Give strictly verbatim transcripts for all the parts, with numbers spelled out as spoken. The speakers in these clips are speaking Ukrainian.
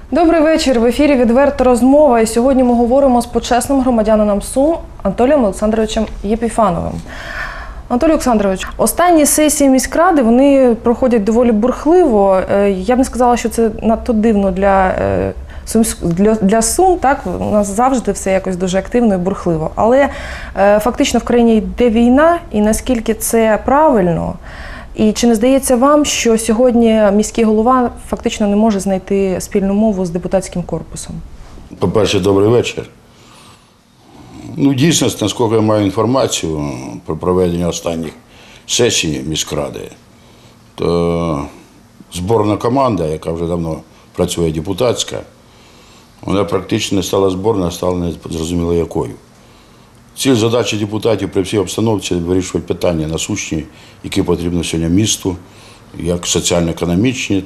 Добрий вечір. В ефірі «Відверта розмова». І сьогодні ми говоримо з почесним громадянином Сум Анатолієм Олександровичем Єпіфановим. Анатолій Олександрович, останні сесії міськради, вони проходять доволі бурхливо. Я б не сказала, що це надто дивно для, для, для Сум. Так? У нас завжди все якось дуже активно і бурхливо. Але фактично в країні йде війна, і наскільки це правильно, і чи не здається вам, що сьогодні міський голова фактично не може знайти спільну мову з депутатським корпусом? По-перше, добрий вечір. Ну, дійсно, наскільки я маю інформацію про проведення останніх сесій міськради, то зборна команда, яка вже давно працює депутатська, вона практично не стала зборною, а стала не зрозуміло якою. Ціль задачі депутатів при всій обстановці – вирішувати питання насущні, які потрібні сьогодні місту, як соціально-економічні,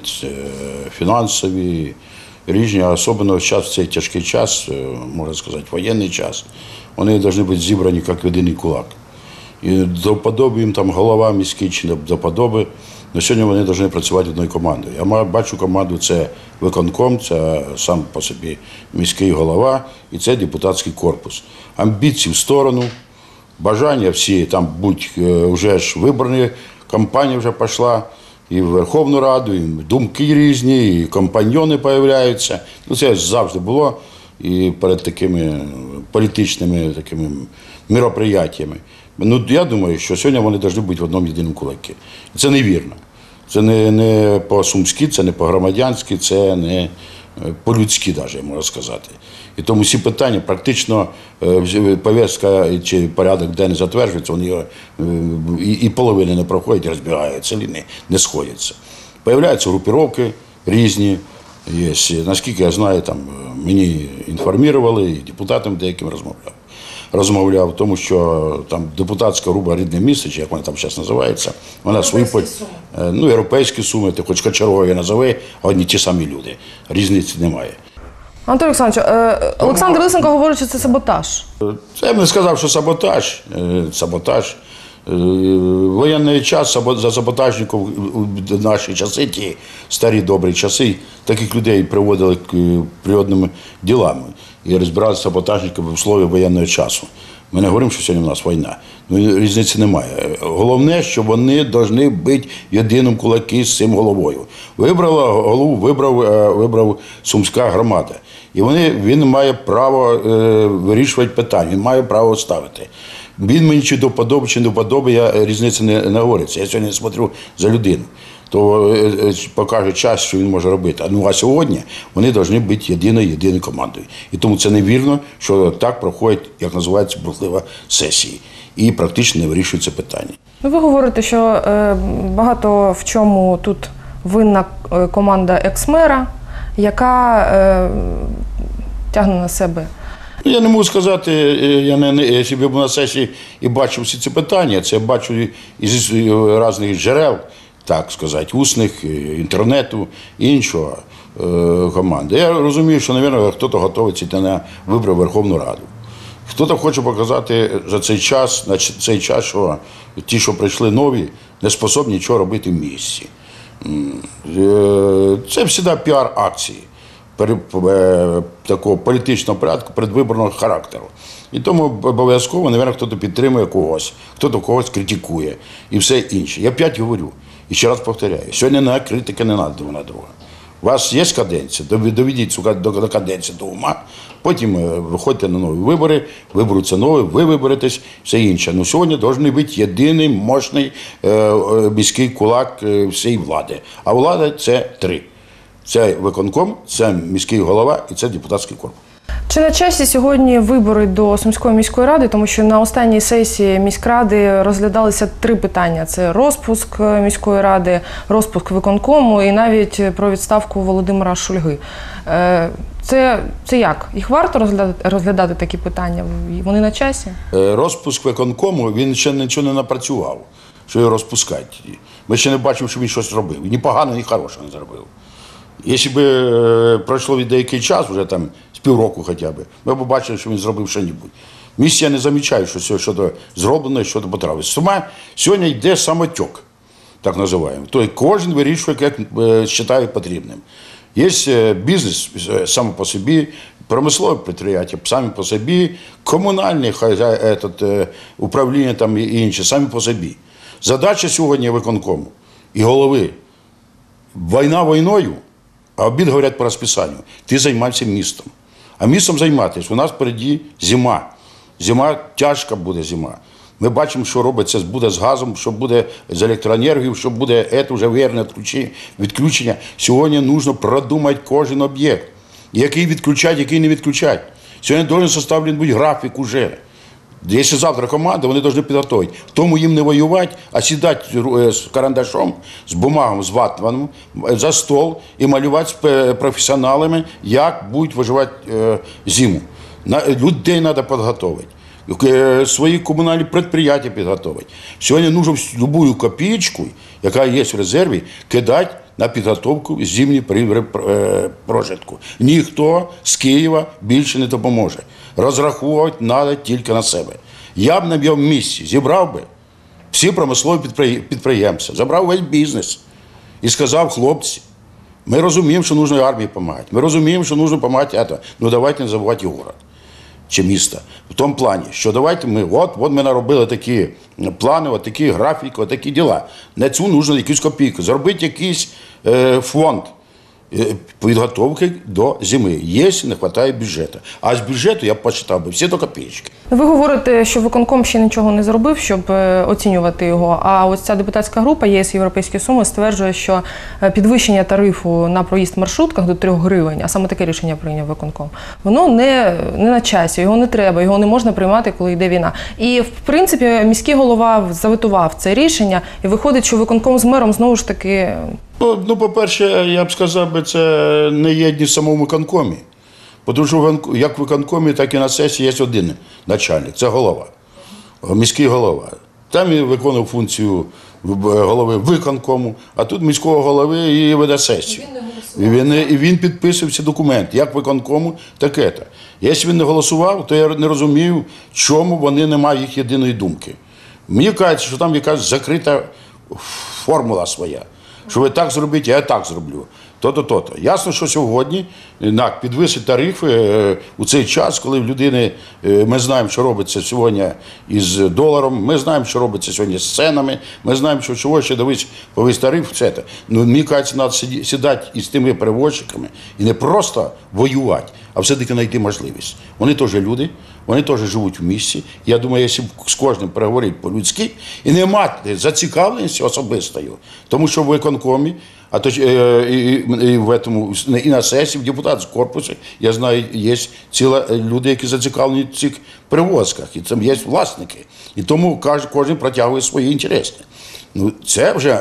фінансові, різні, а особливо в цей тяжкий час, можна сказати, воєнний час, вони повинні бути зібрані як єдиний кулак. І до вподоби їм там голова міський чи до вподоби, на сьогодні вони повинні працювати одною командою. Я бачу команду, це виконком, це сам по собі міський голова і це депутатський корпус. Амбіції в сторону, бажання всі там будь вже ж вибрані, кампанія вже пішла, і в Верховну Раду, і думки різні, і компаньйони з'являються. Ну, це завжди було і перед такими політичними такими мероприятиями. Ну, я думаю, що сьогодні вони повинні бути в одному єдиному кулакі. Це невірно. Це не, не по-сумськи, це не по-громадянськи, це не по-людськи навіть, можна сказати. І тому всі питання, практично повістка чи порядок денний затверджується, вони його і, і половини не проходять, розбігаються, не, не сходяться. Появляються групіровки різні. Є. Наскільки я знаю, там мені інформували, і депутатам деяким розмовляв. Розмовляв, тому що там депутатська група «Рідне місто», чи як вона там зараз називається, вона свої, ну, європейські суми, ти хоч кочергові назови, а одні ті самі люди. Різниці немає. Анатолій Олександрович, Олександр Лисенко говорить, що це саботаж. Це я б не сказав, що саботаж. Саботаж. Воєнний час за саботажників в наші часи, ті старі добрі часи, таких людей приводили к природним ділам і розбирали саботажників в условиях воєнного часу. Ми не говоримо, що сьогодні у нас війна. Ну, різниці немає. Головне, що вони повинні бути в єдиному кулакі з цим головою. Вибрала голову, вибрав, вибрав Сумська громада. І вони, він має право е, вирішувати питання, він має право ставити. Він мені чи до вподоби, чи не до вподоби, я різниці не, не говориться. Я сьогодні смотрю за людину. То е, покаже час, що він може робити. Ну, а сьогодні вони повинні бути єдиною, єдиною командою. І тому це невірно, що так проходять, як називається, бурхлива сесії. І практично не вирішується питання. Ну, ви говорите, що е, багато в чому тут винна команда екс-мера, яка е, тягне на себе. Я не можу сказати, я не, не, якщо б я був на сесії і бачив всі ці питання, це я бачу із різних джерел, так сказати, усних, інтернету, іншого е, команди. Я розумію, що, мабуть, хтось готується йти на вибори в Верховну Раду. Хтось хоче показати за цей час, на цей час, що ті, що прийшли нові, не способні нічого робити в місті. Це завжди піар-акції такого політичного порядку, передвиборного характеру. І тому обов'язково, мабуть, хтось підтримує когось, хтось когось критикує і все інше. Я п'ять говорю, і ще раз повторяю, сьогодні на критика не треба друга друга. У вас є каденція, доведіть до каденції до ума, потім виходьте на нові вибори, виберуться нові, ви виберетесь, все інше. Ну, сьогодні повинен бути єдиний, мощний міський кулак всієї влади. А влада – це три. Це виконком, це міський голова і це депутатський корпус. Чи на часі сьогодні вибори до Сумської міської ради, тому що на останній сесії міськради розглядалися три питання. Це розпуск міської ради, розпуск виконкому і навіть про відставку Володимира Шульги. Це, це як? Їх варто розглядати, розглядати такі питання? Вони на часі? Розпуск виконкому, він ще нічого не напрацював, що його розпускати. Ми ще не бачимо, що він щось робив. Ні погано, ні хорошого не зробив. Якщо б е, пройшло від деякий час, вже там з півроку хоча б, ми б побачили, що він зробив щось. Місія не замічає, що щось зроблено, що потрапить. Сума сьогодні йде самотек, так називаємо. Тобто кожен вирішує, як вважає потрібним. Є бізнес сам по собі, промислові підприємства самі по собі, комунальні хай, управління там і інші самі по собі. Задача сьогодні виконкому і голови. Війна війною, а обід говорять по розписанню. Ти займайся містом. А містом займатися. У нас впереді зима. Зима, тяжка буде зима. Ми бачимо, що робиться буде з газом, що буде з електроенергією, що буде це вже вірне відключення. Сьогодні потрібно продумати кожен об'єкт. Який відключати, який не відключати. Сьогодні повинен составлений бути графік уже. Якщо завтра команда, вони повинні підготувати. Тому їм не воювати, а сідати з карандашом, з бумагом, з ватманом за стол і малювати з професіоналами, як будуть виживати зиму. Людей треба підготувати. Свої комунальні підприємства підготувати. Сьогодні потрібно будь-яку копійку, яка є в резерві, кидати на підготовку зимнього прожитку. Ніхто з Києва більше не допоможе. Розраховувати треба тільки на себе. Я б на моєму місці зібрав би всі промислові підприємства, забрав весь бізнес і сказав: хлопці, ми розуміємо, що потрібно армії допомагати, ми розуміємо, що потрібно допомагати, але ну, давайте не забувати і город чи місто. В тому плані, що давайте ми, от, от ми наробили такі плани, от такі графіки, от такі діла. На цю потрібно якусь копійку, зробити якийсь е, фонд е, підготовки до зими, якщо не вистачає бюджету. А з бюджету я б почитав би всі до копійки. Ви говорите, що виконком ще нічого не зробив, щоб оцінювати його, а ось ця депутатська група ЄС Європейські Суми стверджує, що підвищення тарифу на проїзд в маршрутках до трьох гривень, а саме таке рішення прийняв виконком, воно не, не на часі, його не треба, його не можна приймати, коли йде війна. І, в принципі, міський голова заветував це рішення, і виходить, що виконком з мером знову ж таки… Ну, ну по-перше, я б сказав, це не єдність в самому виконкомі. Тому що як в виконкомі, так і на сесії є один начальник – це голова, міський голова. Там він виконував функцію голови виконкому, а тут міського голови і веде сесію. І він, і він підписує всі документи, як виконкому, так і це. Якщо він не голосував, то я не розумію, чому вони не мають їх єдиної думки. Мені кажуть, що там якась закрита формула своя. Що ви так зробите, я так зроблю. То-то, то-то. Ясно, що сьогодні підвисить тарифи у цей час, коли в людини, ми знаємо, що робиться сьогодні із доларом, ми знаємо, що робиться сьогодні з ценами, ми знаємо, що чого ще дивись, повис тариф, все це. Ну, мені кажеться, треба сідати із тими перевозчиками і не просто воювати, а все-таки знайти можливість. Вони теж люди, вони теж живуть в місті. Я думаю, якщо з кожним переговорити по-людськи і не мати зацікавленості особистою, тому що в виконкомі, а то і, і, і в этому, і на сесії, в депутатському корпусі, я знаю, є ціла люди, які зацікавлені в цих перевозках, і там є власники. І тому кожен, кожен протягує свої інтереси. Ну, це вже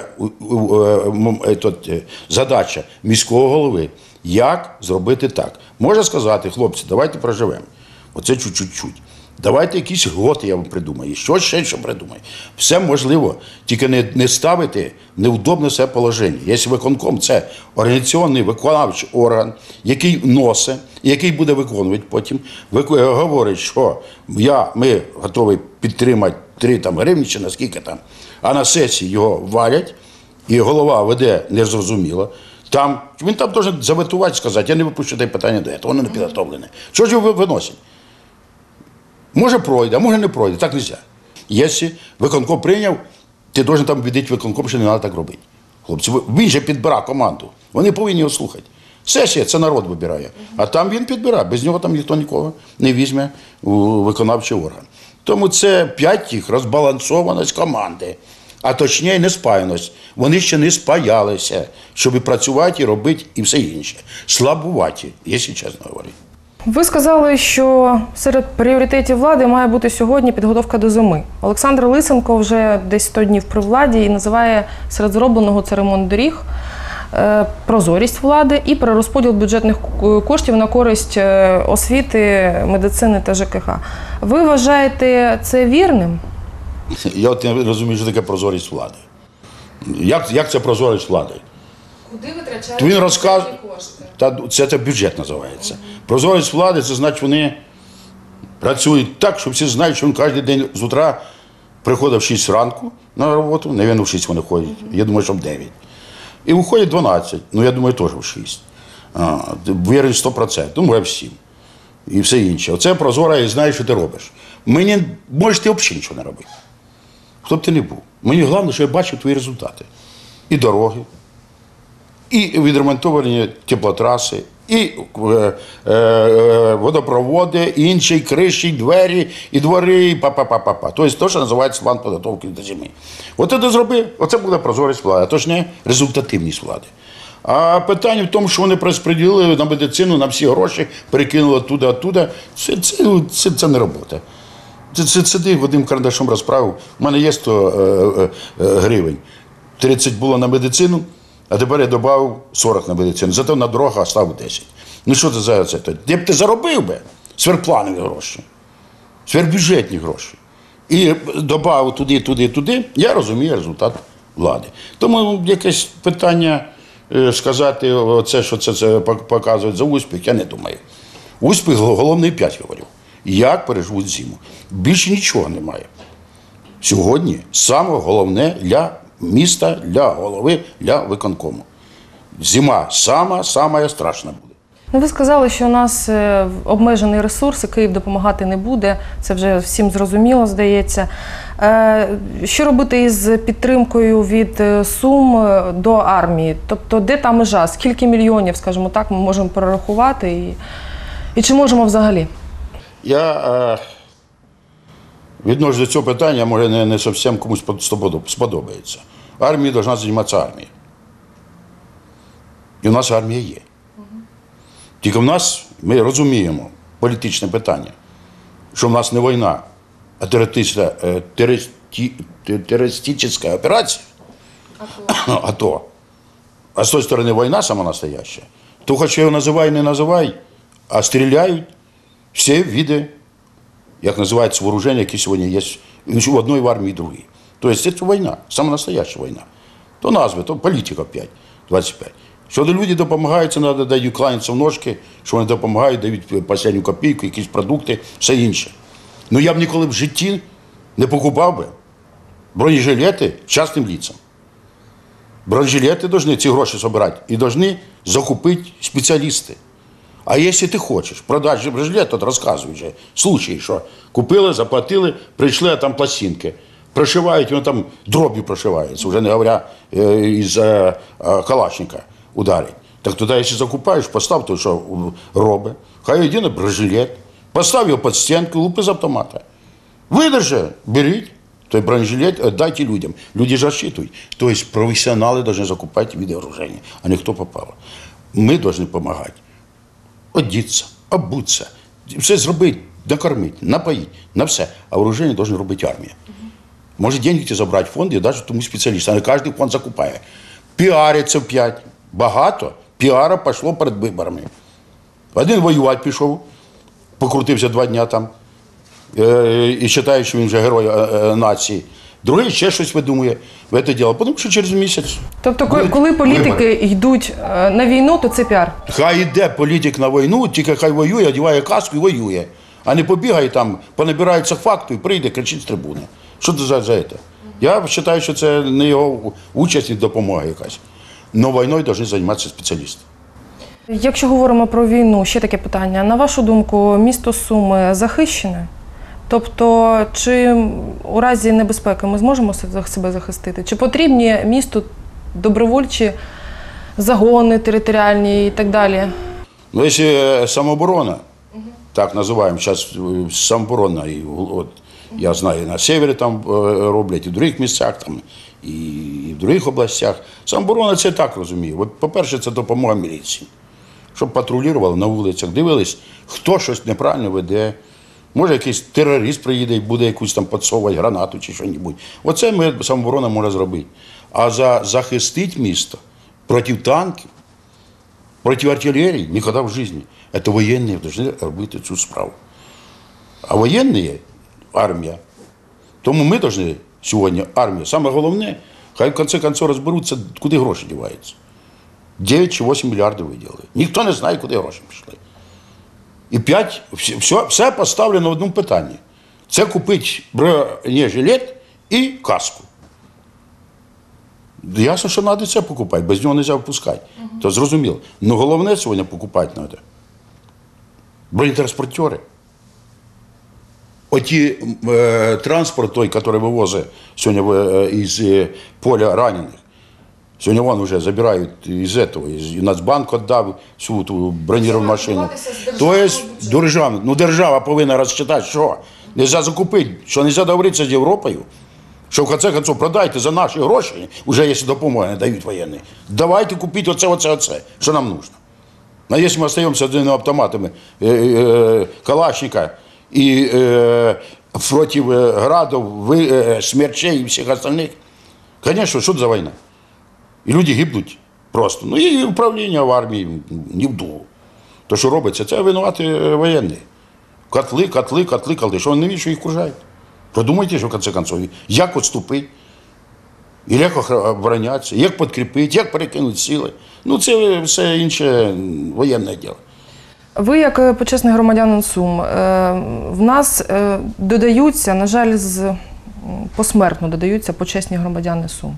задача міського голови. Як зробити так? Можна сказати: хлопці, давайте проживемо. Оце чуть-чуть. Давайте якийсь год, я вам придумаю, що ще що придумаю. Все можливо, тільки не, не ставити неудобне себе положення. Якщо виконком – це організаційний виконавчий орган, який носить, який буде виконувати потім, говорить, що я, ми готові підтримати три там, гривні чи наскільки там, а на сесії його валять, і голова веде незрозуміло. Там, він там повинен заветувати, сказати: я не випущу те питання до цього, воно не підготовлене. Що ж його виносить? Може пройде, а може не пройде, так не можна. Якщо виконком прийняв, ти повинен там віддати виконком, що не треба так робити. Хлопці, він же підбирає команду, вони повинні його слухати. Сесія – це народ вибирає, а там він підбирає, без нього там ніхто нікого не візьме у виконавчий орган. Тому це п'ять їх розбалансованість команди, а точніше неспаяність. Вони ще не спаялися, щоб працювати і робити і все інше. Слабуваті, якщо чесно говорити. Ви сказали, що серед пріоритетів влади має бути сьогодні підготовка до зими. Олександр Лисенко вже десь сто днів при владі і називає серед зробленого це ремонт доріг, прозорість влади і перерозподіл бюджетних коштів на користь освіти, медицини та ЖКХ. Ви вважаєте це вірним? Я от не розумію, що таке прозорість влади. Як, як це прозорість влади? Куди витрачають він розказ... кошти? Та, це, це бюджет називається. Mm-hmm. Прозорість влади – це значить, вони працюють так, що всі знають, що він кожен день з утра приходить в шість ранку на роботу, навіть в шість вони ходять, mm-hmm. я думаю, що в дев'ять. І виходять в дванадцять, ну я думаю, теж в шість. А, вірить сто відсотків, ну, може всім. І все інше. Оце прозоро і знаєш, що ти робиш. Мені, можеш ти взагалі нічого не робити. Хто б ти не був. Мені головне, що я бачив твої результати. І дороги, і відремонтовані теплотраси, і е, е, водопроводи, і інші, і криші, і двері, і двори, і па-па-па-па-па. Тобто те, що називається план підготовки до зими. От ти зробив, оце буде прозорість влади, а то ж не результативність влади. А питання в тому, що вони розподілили на медицину, на всі гроші, перекинули туди-оттуда, це, це, це, це не робота. Це, це, це ти Вадим карандашом розправив. У мене є сто е, е, гривень. тридцять було на медицину, а тепер я додав сорок на медицину. Зато на дорогах став десять. Ну що це за це? Де б ти заробив би сверхпланові гроші, сверхбюджетні гроші. І додав туди, туди, туди, я розумію результат влади. Тому якесь питання сказати, оце, що це, це показують за успіх, я не думаю. Успіх головний п'ять, говорю. Як переживуть зиму. Більше нічого немає. Сьогодні саме головне для міста, для голови, для виконкому. Зима сама, сама страшна буде. Ну, ви сказали, що у нас е, обмежений ресурс, і Київ допомагати не буде. Це вже всім зрозуміло, здається. Е, Що робити із підтримкою від е, Сум до армії? Тобто, де та межа? Скільки мільйонів, скажімо так, ми можемо перерахувати? І, і чи можемо взагалі? Я е, відносно до цього питання, може, не, не зовсім комусь сподобається. Армія повинна займатися армією. І у нас армія є. Тільки в нас, ми розуміємо політичне питання, що в нас не війна, а терористична, терористична операція, АТО. А з тої сторони війна сама настояща. То хоч його називай, не називай, а стріляють всі види, як називається вооруження, які сьогодні є в одній в армії, і другій. Тобто це війна, сама настояща війна. То назви, то політика п'ять, двадцять п'ять. Що люди допомагають, це треба дати кланяться в ножки, що вони допомагають, дають останню копійку, якісь продукти, все інше. Ну я б ніколи в житті не покупав би бронежилети частним лицам. Бронежилети повинні ці гроші збирати і повинні закупити спеціалісти. А якщо ти хочеш продати бронежилет, то розказуй вже случаї, що купили, заплатили, прийшли, а там пластинки. Прошивають, вони там дроб'ю прошиваються, вже не говоря із калашника ударить. Так туди, якщо закупаєш, постав то, що робить, хай йде на бронежилет, постав його під стінку, лупи з автомата. Видержи, беріть той бронежилет, дайте людям. Люди ж розчитують. Тобто професіонали повинні закупати види вооруження, а не хто попав. Ми повинні допомагати. Одіться, обуться, все зробити, накормити, напоїти, на все. А вооруження повинна робити армія. Може деньги забрати в фонд і дати тому спеціалісту, а не кожен фонд закупає. Піариться в п'ять. Багато піара пішло перед виборами. Один воювати пішов, покрутився два дні там, і вважає, що він вже герой нації. Другий ще щось видумує в це діло, тому що через місяць. Тобто, коли політики вибори йдуть на війну, то це піар? Хай йде політик на війну, тільки хай воює, одягає каску і воює. А не побігає там, понабирається факту і прийде, кричить з трибуни. Що це за це? Я вважаю, що це не його участь і допомога якась. Но війною повинні займатися спеціалісти. Якщо говоримо про війну, ще таке питання. На вашу думку, місто Суми захищене? Тобто, чи у разі небезпеки ми зможемо себе захистити? Чи потрібні місту добровольчі загони територіальні і так далі? Ну, якщо самооборона, угу. так називаємо, зараз самооборона, і, от, я знаю, на севері там роблять, і в других місцях, там, і в других областях. Самооборона – це так розумію. От, по-перше, це допомога міліції, щоб патрулювали на вулицях, дивились, хто щось неправильно веде. Може, якийсь терорист приїде і буде якусь там підсовувати гранату чи щось. Оце ми, самооборона може зробити. А за захистити місто проти танків, проти артилерії ніколи в житті. Це воєнні повинні робити цю справу. А воєнні – армія. Тому ми повинні сьогодні, армія, саме головне, хай в кінці кінців розберуться, куди гроші діваються. дев'ять чи вісім мільярдів виділили. Ніхто не знає, куди гроші пішли. І п'ять, все, все поставлено в одному питанні. Це купити бронежилет і каску. Ясно, що треба це покупати, без нього не можна впускати. Угу. То зрозуміло. Ну головне сьогодні покупати треба. Бронетранспортери. Оті е, транспорт, той, який вивозить сьогодні е, із е, поля ранених, сьогодні вони вже забирають із цього, із Нацбанк віддав всю ту броніровану машину. Тобто держава, ну держава повинна розчитати, що не можна закупити, що не можна договоритися з Європою, що в конце концов продайте за наші гроші, вже якщо допомоги не дають воєнні, давайте купіть оце, оце, оце, що нам потрібно. А якщо ми залишаємося з одними автоматами е, е, Калашника і е, проти градів, ви, е, смерчей і всіх остальних, звісно, що це за війна? І люди гибнуть просто. Ну і управління в армії не в дугу. То, що робиться, це винувати воєнні. Котли, котли, котли, котли. Що вони не що їх окружають? Подумайте, що в кінці кінців, як відступити, і як оборонятися, як підкріпити, як перекинути сили. Ну це все інше воєнне діло. Ви, як почесний громадянин Сум, в нас додаються, на жаль, з посмертно додаються почесні громадяни Сум.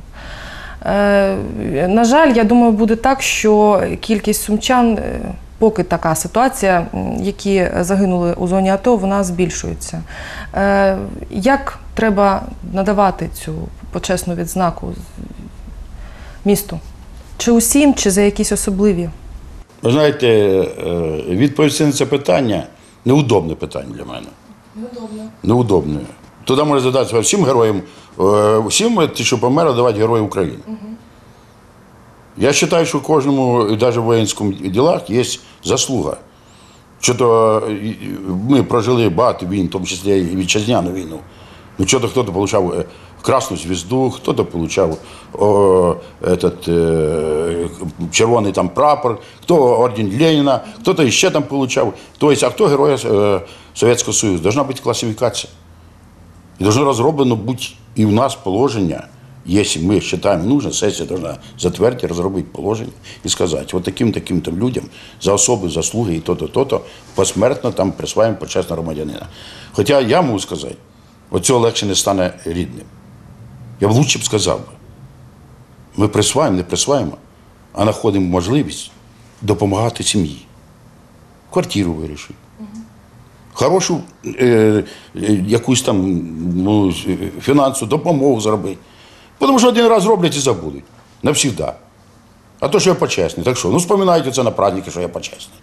На жаль, я думаю, буде так, що кількість сумчан, поки така ситуація, які загинули у зоні АТО, вона збільшується. Як треба надавати цю почесну відзнаку місту? Чи усім, чи за якісь особливі? Ви знаєте, відповісти на це питання – неудобне питання для мене. Неудобне. Неудобне. Туди можна задати всім героям, всім, ті, що померли, давати Герої України. Угу. Я вважаю, що в кожному, навіть в воєнському ділах, є заслуга. Що-то ми прожили багато війн, в тому числі і вітчизняну війну. Ну, що-то хтось отримав Красну звізду, хтось отримав о, этот, е, червоний там прапор, хто орден Леніна, хтось ще там отримав. Тобто, а хто герой е, Совєтського Союзу? Должна бути класифікація. І должно розроблено бути і в нас положення, якщо ми вважаємо нужно, сесія должна затвердити, розробити положення і сказати, от таким-таким там людям за особи, заслуги і то-то, то-то посмертно там присваємо почесного громадянина. Хоча я можу сказати, оцього легше не стане рідним. Я б лучше б сказав би, ми присваємо, не присваємо, а знаходимо можливість допомагати сім'ї, квартиру вирішити. Хорошу е, якусь там ну, фінансову допомогу зробити. Тому що один раз роблять і забудуть. Навсігда. А то, що я почесний. Так що? Ну, споминайте це на праздники, що я почесний.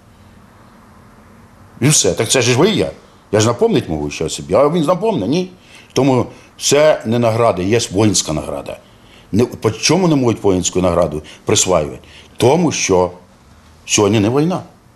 І все. Так це ж ви і я. Я ж напомнити можу ще собі. А він напомне? Ні. Тому це не награда, є воїнська награда. Не, по чому не можуть воїнську награду присваювати? Тому що сьогодні не війна.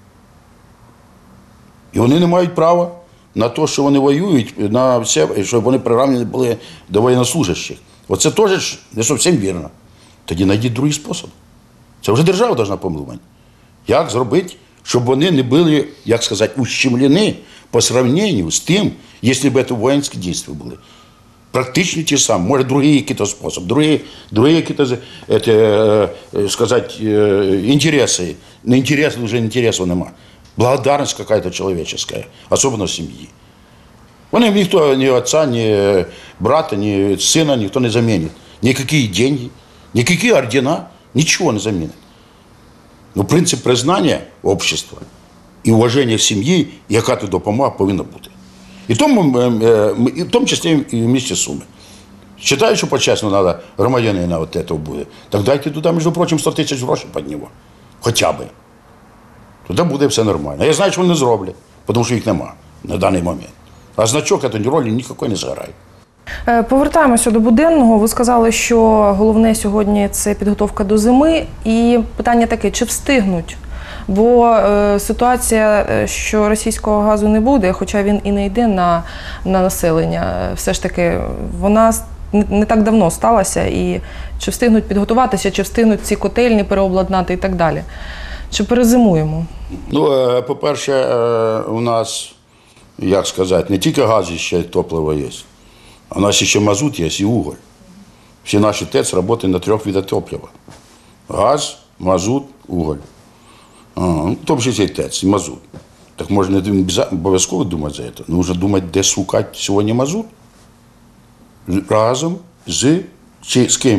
І вони не мають права на те, що вони воюють, на все, щоб вони приравнені були до воєннослужащих. Оце теж не зовсім вірно. Тоді знайдіть другий спосіб. Це вже держава повинна помилувати. Як зробити, щоб вони не були, як сказати, ущемлені по сравненню з тим, якщо б це воїнські дійства були. Практично ті самі. Може, другий якийсь спосіб, другий, другий якісь, это, сказати, інтереси. Не інтереси, вже інтересів нема. Благодарность какая-то человеческая, особенно в семье. Вони ніхто, ні отца, ні брата, ні сина ніхто не замінить. Ніякі деньги, ніякі ордена, нічого не замінить. Ну, принцип признання общества і уваження сім'ї, яка ти допомога, повинна бути. І тому, і в тому числі і в місті Суми. Вважаю, що почесно треба громадянина от этого буде. Так дайте туди, між прочим, сто тисяч грошей під нього. Хоча б. Тоді буде все нормально. Я знаю, що вони не зроблять, тому що їх нема на даний момент. А значок цієї ролі ніякої не зіграє. Повертаємося до буденного. Ви сказали, що головне сьогодні – це підготовка до зими. І питання таке, чи встигнуть? Бо е, ситуація, що російського газу не буде, хоча він і не йде на, на населення, все ж таки, вона не так давно сталася. І чи встигнуть підготуватися, чи встигнуть ці котельні переобладнати і так далі. Чи перезимуємо? Ну, по-перше, у нас, як сказати, не тільки газ, ще й топливо є. У нас ще мазут є і уголь. Всі наші ТЕЦ працюють на трьох видах топлива. Газ, мазут, уголь. В тому числі і ТЕЦ, і мазут. Так можна не обов'язково думати за це. Нужно думати, де шукати сьогодні мазут. Разом з, чи з ким?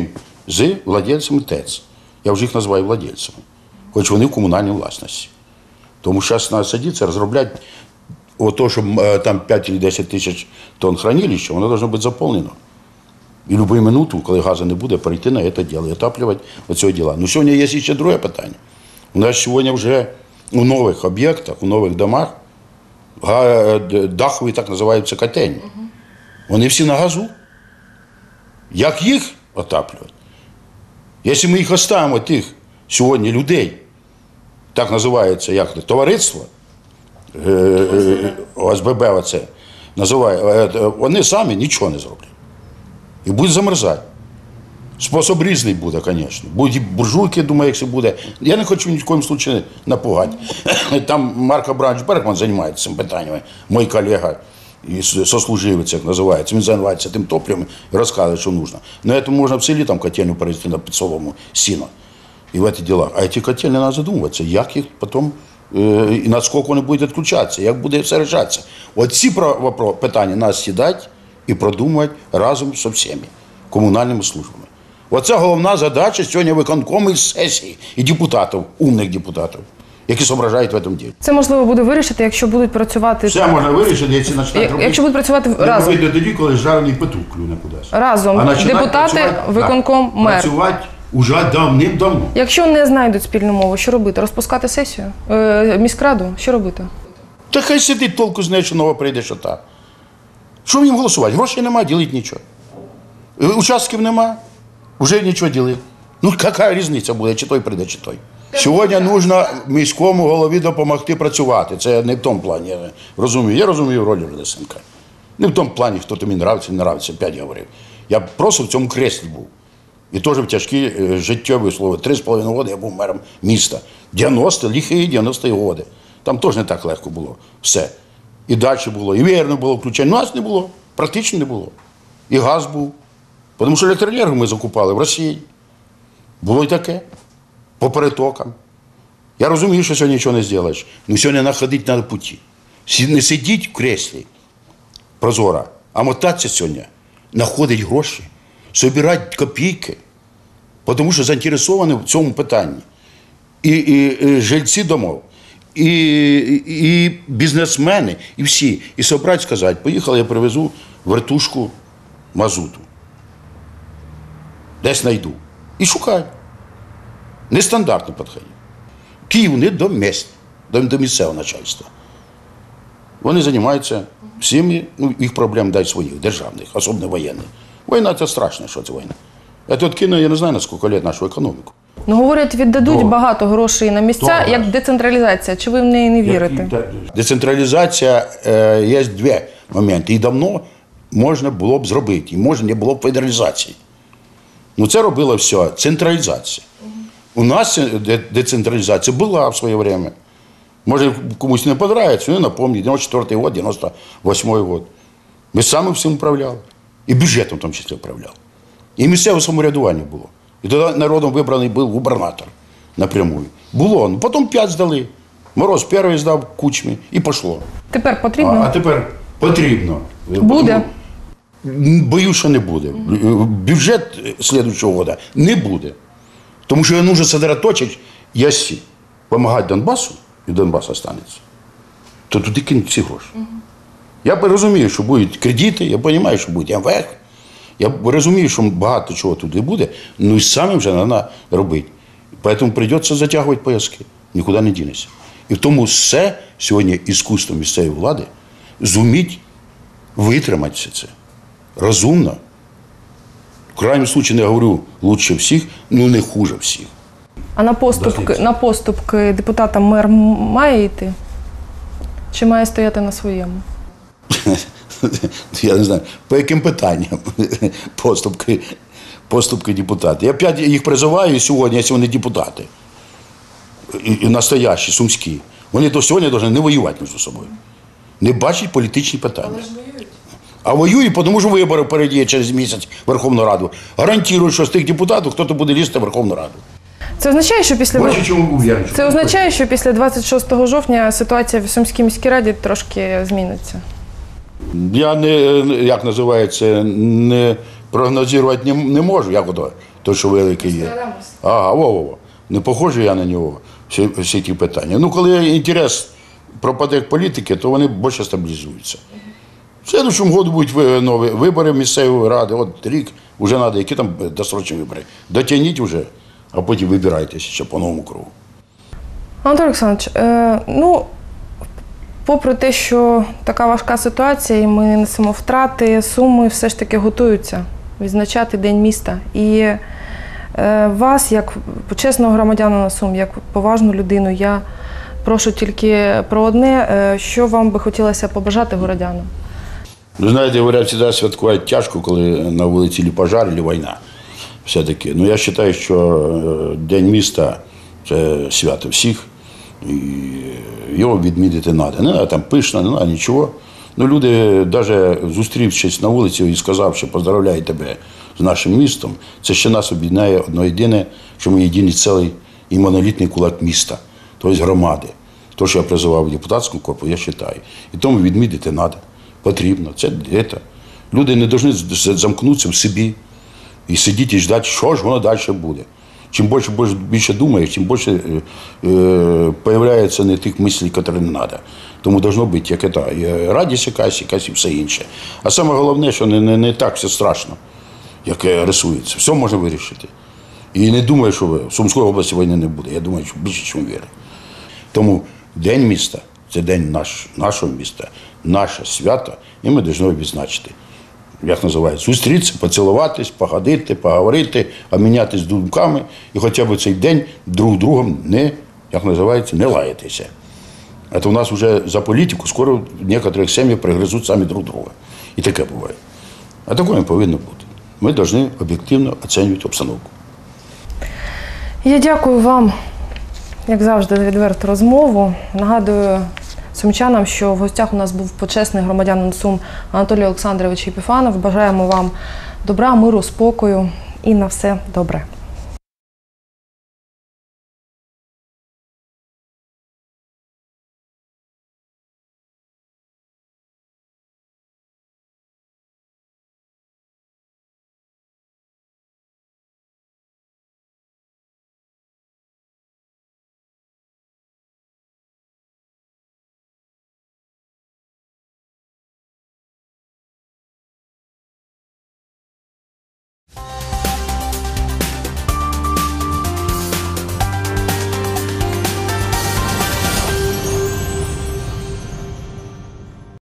з владельцями ТЕЦ. Я вже їх називаю владельцями, хоч вони в комунальній власності. Тому що зараз треба садитися, розробляти ото, що там п'ять чи десять тисяч тонн хранилища, воно має бути заповнено. І в будь-яку минуту, коли газу не буде, перейти на це діло, і отаплювати оце діло. Ну, сьогодні є ще друге питання. У нас сьогодні вже у нових об'єктах, у нових домах дахові, так називаються, котельні. Вони всі на газу. Як їх отаплювати? Якщо ми їх оставимо, тих сьогодні людей, так називається, як це, товариство, ОСББ оце, називає, вони самі нічого не зроблять. І будуть замерзати. Спосіб різний буде, звісно. Будуть і буржуйки, думаю, якщо буде. Я не хочу ні в коїм случаї напугати. Там Марко Абрамович Бергман займається цим питаннями, мій колега, сослуживець, як називається. Він займається тим топливом і розказує, що потрібно. Но це можна в селі там котельню перевести на підсолому сіно. І в ці діла. А ці котельні треба задумуватися, як їх потім, і наскільки вони будуть відключатися, як буде все рішатися. Оці питання треба сідати і продумувати разом з всіми комунальними службами. Оце головна задача сьогодні виконкому із сесії і депутатів, умних депутатів, які зображають в цьому ділі. Це можливо буде вирішити, якщо будуть працювати. Все можна вирішити, якщо починають робити. Якщо будуть працювати разом. Не тоді, коли жарений петух клюне кудись. Разом. А Депутати, виконком, да, мер. Працювати уже давним-давно. Якщо не знайдуть спільну мову, що робити? Розпускати сесію? Е, міськраду? Що робити? Та хай сидить, толку з нею, що нова прийде, що та. Що їм голосувати? Грошей немає, ділити нічого. Участків нема, вже нічого ділити. Ну, яка різниця буде, чи той прийде, чи той. Сьогодні потрібно міському голові допомогти працювати. Це не в тому плані, я розумію. Я розумію роль Лисенка. Не в тому плані, хто тобі нравиться, не нравиться, п'ять говорив. Я просто в цьому креслі був. І теж в тяжкі життєві слови. Три з половиною роки я був мером міста. дев'яності, лихі дев'яності роки. Там теж не так легко було. Все. І далі було, і вірно було включення. Нас не було, практично не було. І газ був. Тому що електроенергію ми закупали в Росії. Було і таке. По перетокам. Я розумію, що сьогодні нічого не зробиш. Але сьогодні знаходити на путі. Не сидіть в креслі прозора, а мотатися сьогодні, знаходити гроші, збирати копійки, тому що заінтересовані в цьому питанні. І, і, і жильці домов, і, і, і бізнесмени, і всі. І собрати, сказати, поїхали, я привезу вертушку мазуту. Десь знайду. І шукаю. Нестандартно підходить. Київ не до міст, до, до місцевого начальства. Вони займаються всіми, ну, їх проблем дай своїх, державних, особливо воєнних. Війна – це страшно, що це війна. Я тут кину, я не знаю, на скільки років нашу економіку. Ну, говорять, віддадуть Добре. багато грошей на місця, Добре. як децентралізація. Чи ви в неї не вірите? Децентралізація, е, є два моменти. І давно можна було б зробити, і можна не було б федералізації. Ну, це робила все, централізація. У нас децентралізація була в своє время. Може, комусь не подобається, ну, напомню, дев'яносто четвертий год, дев'яносто восьмий год. Ми самі всім управляли. І бюджетом в тому числі управляли. І місцеве самоврядування було. І тоді народом вибраний був губернатор напряму. Було. Ну, потім п'ять здали. Мороз перший здав Кучмі і пішло. Тепер потрібно? А, а тепер потрібно. Буде? Боюсь, що не буде. Бюджет слідуючого року не буде. Тому що потрібно сосредоточити, якщо допомагати Донбасу, і Донбас залишиться, то туди кинуть ці гроші. Угу. Я розумію, що будуть кредити, я розумію, що буде М В Ф. Я розумію, що багато чого туди буде, ну і самим вже треба робити. Тому прийдеться затягувати пояски, нікуди не дінешся. І в тому все сьогодні іскусство місцевої влади зуміть витримати все це. Розумно. В крайньому випадку не говорю лучше всіх, ну не хуже всіх. А на поступки, на поступки депутата мер має йти? Чи має стояти на своєму? Я не знаю, по яким питанням поступки, поступки депутати. Я опять їх призиваю сьогодні, якщо вони депутати, і, і настоящі, сумські. Вони до сьогодні повинні не воювати між собою. Не бачать політичні питання. Але ж воюють. А воюють, тому що вибори впереді через місяць в Верховну Раду. Гарантують, що з тих депутатів хтось буде лізти в Верховну Раду. Це означає, що після Бачу, чому уверен, що Це означає, що після двадцять шостого жовтня ситуація в Сумській міській раді трошки зміниться. Я не, як називається, не прогнозувати не, не можу, як ото, той, що великий є. Ага, во-во-во. Не похожий я на нього, всі, всі ті питання. Ну, коли інтерес пропаде як політики, то вони більше стабілізуються. В следующем году будуть ви- нові вибори місцевої ради, от рік, вже треба, які там досрочні вибори. Дотягніть вже, а потім вибирайтеся ще по новому кругу. Анатолій Олександрович, е, ну, попри те, що така важка ситуація, і ми несемо втрати, Суми все ж таки готуються відзначати День міста. І е, вас, як почесного громадянина Сум, як поважну людину, я прошу тільки про одне, е, що вам би хотілося побажати городянам. Ну, знаєте, говорять, завжди святкувати тяжко, коли на вулиці чи пожар, чи війна. Все-таки. Ну, я вважаю, що е, День міста – це свято всіх, і його відмітити треба. Не треба там пишно, не треба нічого. Ну, люди, навіть зустрівшись на вулиці і сказавши, поздравляю тебе з нашим містом, це ще нас об'єднає одно єдине, що ми єдиний цілий і монолітний кулак міста, тобто громади. То, що я призивав в депутатському корпусі, я вважаю. І тому відмітити треба. Потрібно. Це, це. Люди не повинні замкнутися в собі і сидіти і чекати, що ж воно далі буде. Чим більше, більше думаєш, тим більше е, е, появляється не тих мислів, які не треба. Тому повинно бути як це, і радість якась, якась і все інше. А саме головне, що не, не, не так все страшно, як рисується. Все можна вирішити. І не думаю, що в Сумській області війни не буде. Я думаю, що більше, ніж вірю. Тому День міста – це день наш, нашого міста, наше свято, і ми повинні відзначити. Як називають, зустрітися, поцілуватись, походити, поговорити, обмінятися думками і хоча б цей день друг другом не, як називається, не лаятися. А то у нас вже за політику скоро в деяких сім'ях пригризуть самі друг друга. І таке буває. А такого не повинно бути. Ми повинні об'єктивно оцінювати обстановку. Я дякую вам, як завжди, за відверту розмову. Нагадую сумчанам, що в гостях у нас був почесний громадянин Сум Анатолій Олександрович Єпіфанов. Бажаємо вам добра, миру, спокою і на все добре.